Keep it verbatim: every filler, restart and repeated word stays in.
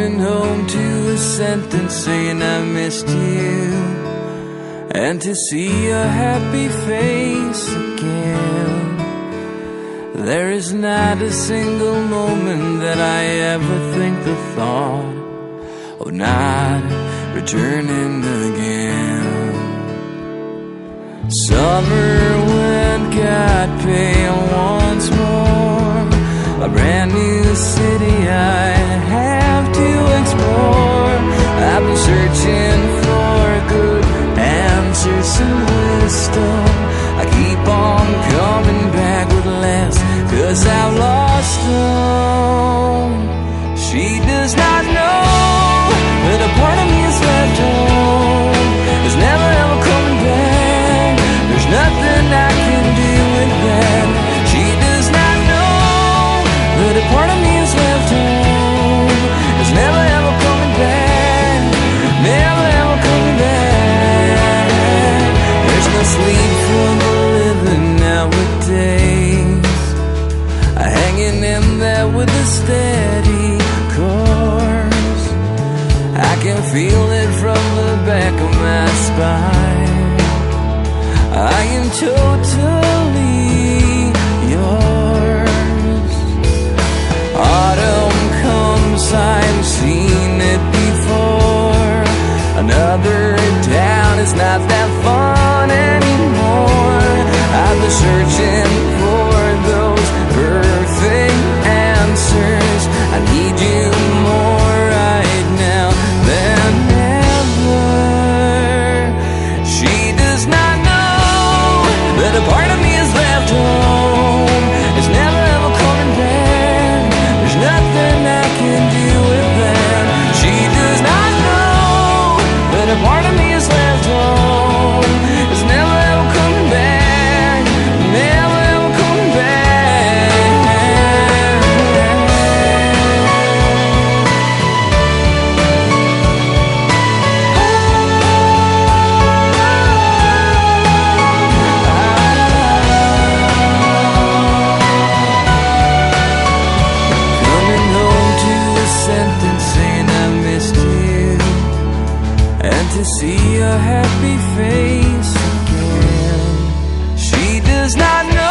Coming home to a sentence saying I missed you, and to see a happy face again. There is not a single moment that I ever think the thought of not returning again. Summer wind got pale once more, a brand new city I have to explore. I've been searching for good answers and wisdom. I keep on coming back with less, 'cause I've lost them. She does not know that a part of me is left home, is never ever coming back. There's nothing I can do with that. She does not know that a part of me is left home, is never ever coming back, never ever coming back. There's no sleep for the living nowadays, hanging in there with a steady course. I can feel it from the back of my spine. I am totally yours. Autumn comes, I've seen it before. Another town is not that fun anymore. I've been searching for those perfect answers. I need you more right now than ever. She does not know that a part of me is left home, is never ever coming back. There's nothing I can do with that. She does not know that a part of me is left home, is never ever coming back, never ever coming to see a happy face again. She does not know